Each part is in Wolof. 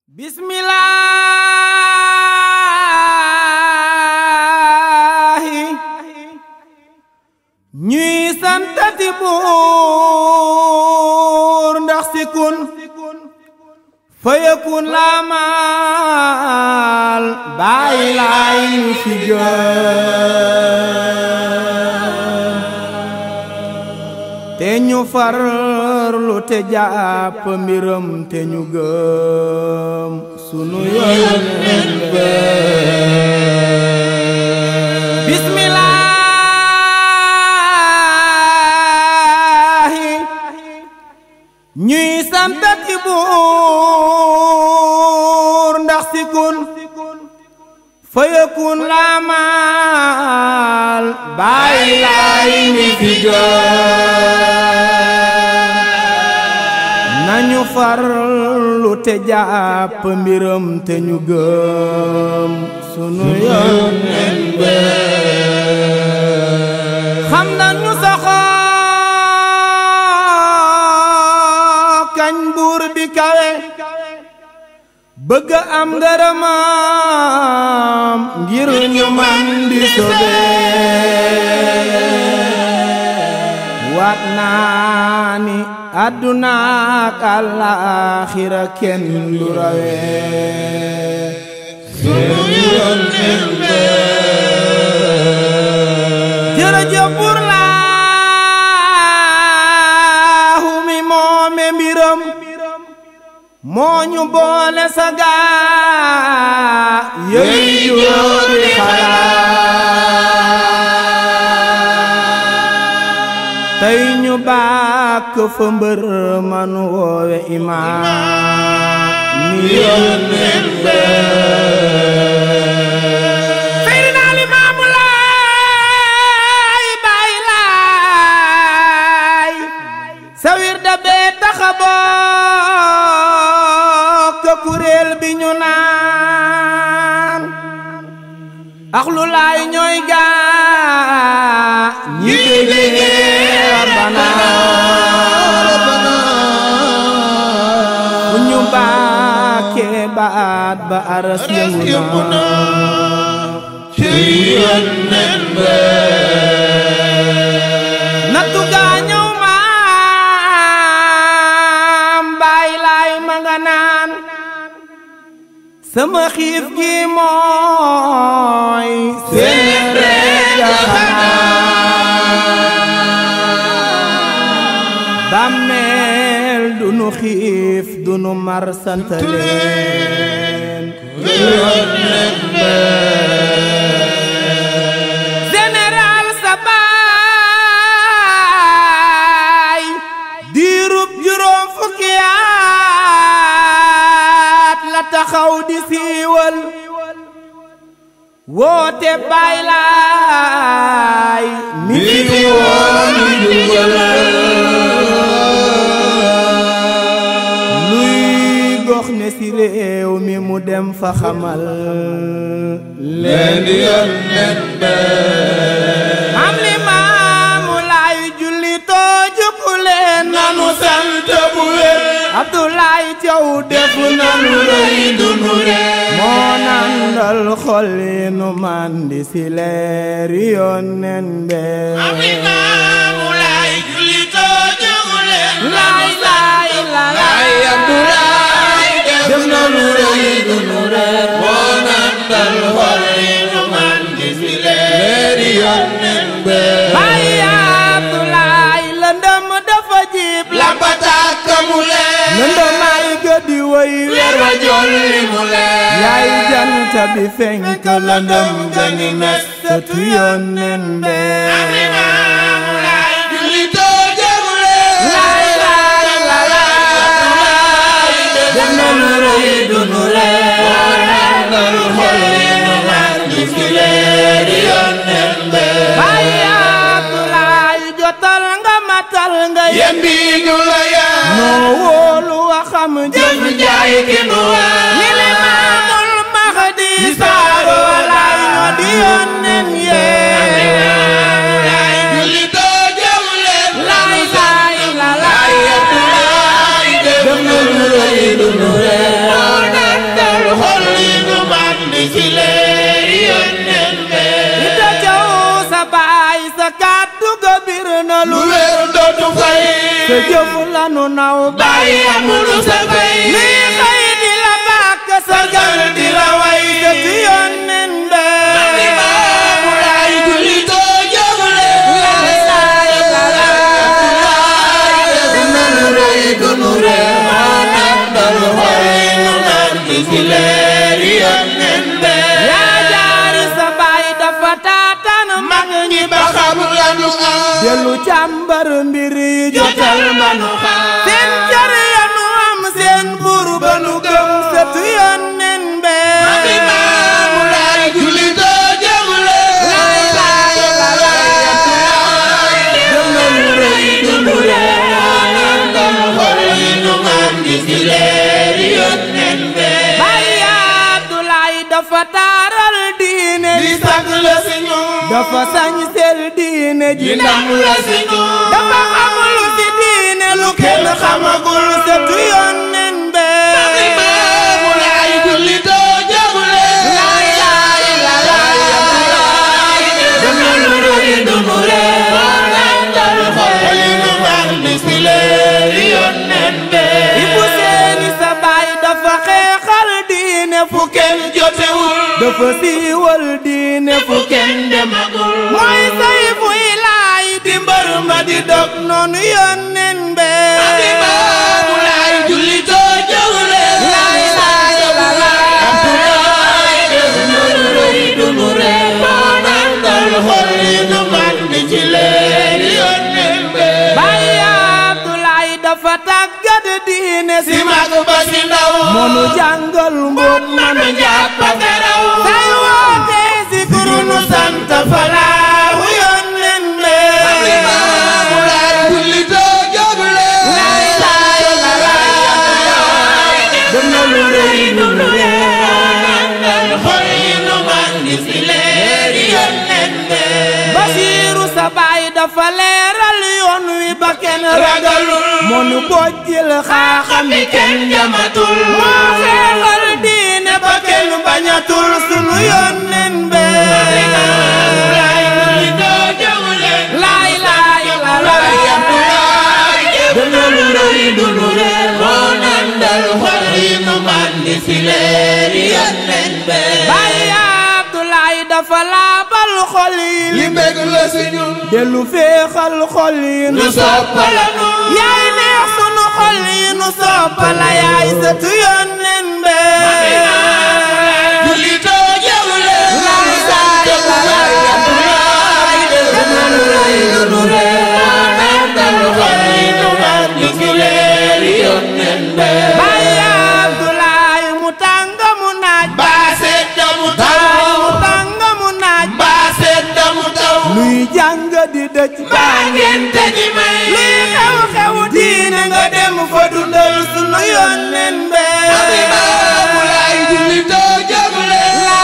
bismillaahi ñuy santati buur ndax si kun fayakun laamal bàyyi laay ñu fi gën te ñu farlu te jàpp mbiram te ñu gëm sunu Yonent ba bismillaahi ñuy santati buur ndax si kun fayakun laamal bàyyi laay ñu fi gën nañu farlu te jàpp mbiram te ñu gëm sunu Yonent ba xam nañu saxoo kañ buur bi kawe bëgg am ngërëmam ngir ñu man di sobe waat naa ni àdduna ak àllaaxira kenn du rawe sunu Yonent ba jërëjëf buur laahu mi moome mbiram moo ñu boole sa gaa yooyu juróomi xalaat tey ñu bàkk fa mbër man woowe imaam mi Yonent ba Seydina Limaamu Laay Baay Laay sa wirda bee taxa bokk kuréel bi ñu naan axlu laay ñooy gaa ñi déggee rabbana bu ñu bàkkee baat ba aras yëngu na ci Yonent ba nattu gaa ñëw maam Baay Laay ma nga naan sama xiif gi mooy seen rekk bàmmeel du nu xiif du nu mar sant leen Yonent ba général sa baay diirub juróom fukki at la taxaw di siiwal woote Baay Laay mi fi woon di dugal luy gox ne si réew mi mu dem fa xamal leen Yonent ba am Limaamu Laay julli too jukku leen nanu sant bu wér Abdoulaye Thiaw def nanu rëy dunu ree moo nandal xol yi nu mandi si leer Yonent ba am Limaamu Laay julli too jukku leen laay laay laay Abdoulaye def nanu rëy dunu ree moo nandal xol yi nu mandi si leer Yonent ba Baay Abdoulaye lëndëm dafa jiib lampatak mu leer lëndëmaay gëddi way weer wa jolli mu leer yaay jant bi fenk lëndëm gani mes sëtu Yonent ba Limaamu Laay julli too jëmu leer laay laay laay def na lu rëy dunu leer nandal xol yi nu mandi si leer Yonent ba Baay Abdoulaye jotal nga matal nga yembi ñu la yaa noo wóolu waxam jëf jaay ki nu waa ñi Limaamul Mahdi saaro laay ñoo di Yonent yee julli too jëm leen laay laay laay def na lu rëy dunu ree jëf lanu naw bàyyi amulu sa fay nuy xëy di la bàkk sargal di la way sëtu Yonent be Limaamu Laay jullitoo jógle dunu rëy dunu rëy moo nandal xol yi nu naan di ci leeri Yonent be yaa jaari sa baay dafa taataan mag ñi ba xam lanu am dellu càmbar mbir yi jotal manu xam seen jar ya nu am seen buur ba nu gëm sëtu Yonent be Limaamu Laay jullitoo jógle dunu rëy dunu rëy moo nandal xol yi nu naan di ci leeri Yonent be Baay Abdoulaay dafa taaral diine di sag la si ñun dafa sañsel diine ji ndam la si ñun dafa xamul ci diine lu kenn xamagul sëtu Yonent be Limaamu Laay jullitoo jógle dunu rëy dunu rëy moo nandal xol yi nu naan di ci leeri Yonent be Ibu Seeni sa baay dafa xeexal diine fu kenn jotewul dafa siiwal diine fu kenn demagul mooy Sayfu Ilaay di mbër ma di dog noonu Yonent be Limaamu Laay jullitoo jógle dunu rëy dunu rëy moo nandal xol yi nu man di ci leeri Yonent be Baay Abdoulaay dafa tàggat diine si si mag ba si ndaw monu jàngal mbóot manu jàpp garaw say woote si kurunu sant falaahu Yonent be Limaamu Laay jullitoo jógle dunu rëy dunu rëy moo nandal xol yi nu man di ci leeri Yonent be Basiiru sa baay dafa leeral yoon wi ba kenn ragalul monu bojjil xaaxami kenn jamatul moo xeexal diine ba kenn bañatul sunu Yonent be Laay jullitoo jógle laay laay laay dunu rëy dunu rëy moo nandal xol yi nu man di ci leeri Yonent be Baay Abdoulaay dafa laabal xol yi li mbég la si ñun dellu féexal xol yi nu soppalanu yaay neex sunu xol yi nu soppala yaay sëtu Yonent be jullitoo jógle dunu rëy dunu rëy moo nandal xol yi nu man di ci leeri Yonent be Baay Abdoulaay mu tàng mu naaj baa seet mu taw mu tàng mu naaj baa seet mu taw luy jàng di dëj baa ngeen te ji may luy xew-xew diine nga dem fa dundal sunu Yonent be Limaamu Laay jullitoo jógle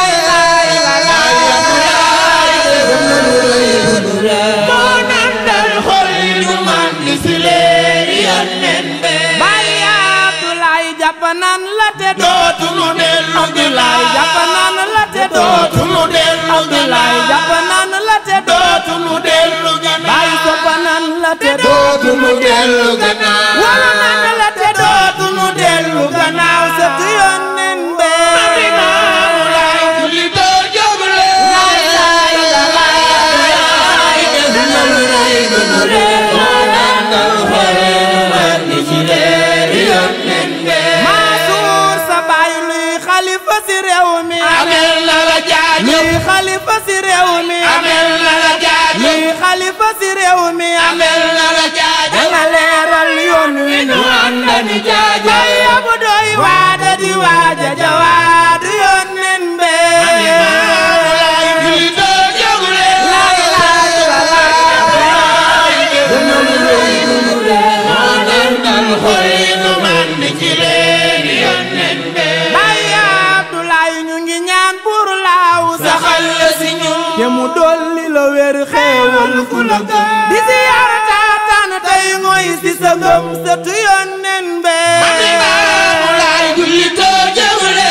moo nandal xol yi nu man di ci leeri Yonent be Baay Abdoulaay jàpp nan la te dootunu dellu Abdoulaay jàpp nan la te dootunu dellu Abdoulaay jàpp nan la te dootunu dellu Baay sopp nan la te dootunu dellu gannaaw wala nan la te dootunu dellu gannaaw sëtu Yonent be Limaamu Laay jullitoo jógle dunu rëy dunu rëy moo nandal xol yi nu man di ci leeri Yonent be Mansuur sa baay luy xalifa si réew mi amel na la jaajëf luy xalifa si réew mi amel na la jaajëf luy xalifa si réew mi amel na la jaajëf danga leeral yoon wi nu àndani jaajëf bay yabu doy waada di waaja jawaadu Yonent be Limaamu Laay jullitoo jógle dunu rëy dunu rëy moo nandal xol yi nu man di ci leeri Yonent be Baay Abdoulaay ñu ngi ñaan buur laaw saxal la si ñun te mu dolli la wér xéewal ku la gëm di ziyaar taataan tey ngoy si sa ngëm sëtu Yonent be Limaamu Laay jullitoo jógle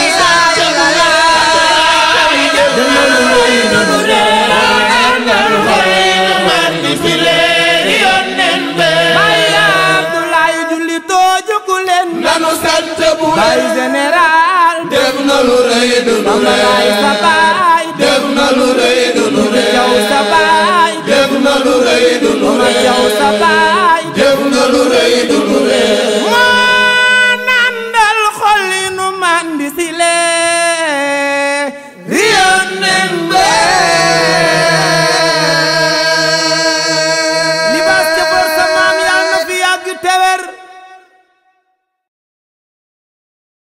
dunu rëy dunu rëy moo nandal xol yi nu man di ci leeri Yonent be Baay Mamalaay sa baay def na lu rëy du lu rëy Jaw sa baay def na lu rëy du lu Mama rëy Jaw sa baay